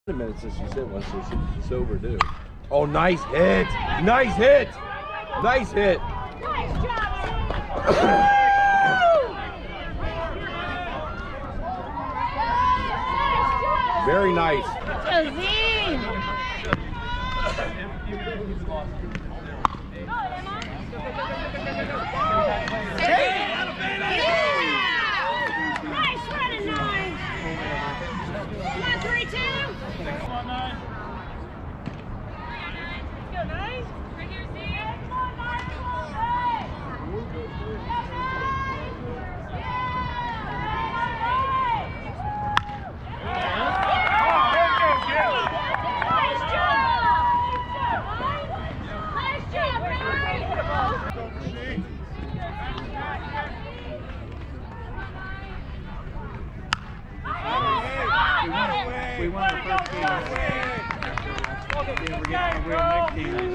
A minute since she said one, so she's overdue. Oh, nice hit! Nice hit! Nice hit! Nice job! Very nice. Josine! Nice running, 9. Come on, 3-2. Come on, 9. Let's go, 9. Right here, Zia. Come on, 9. Come on, 9. We won the first game. We're getting next game.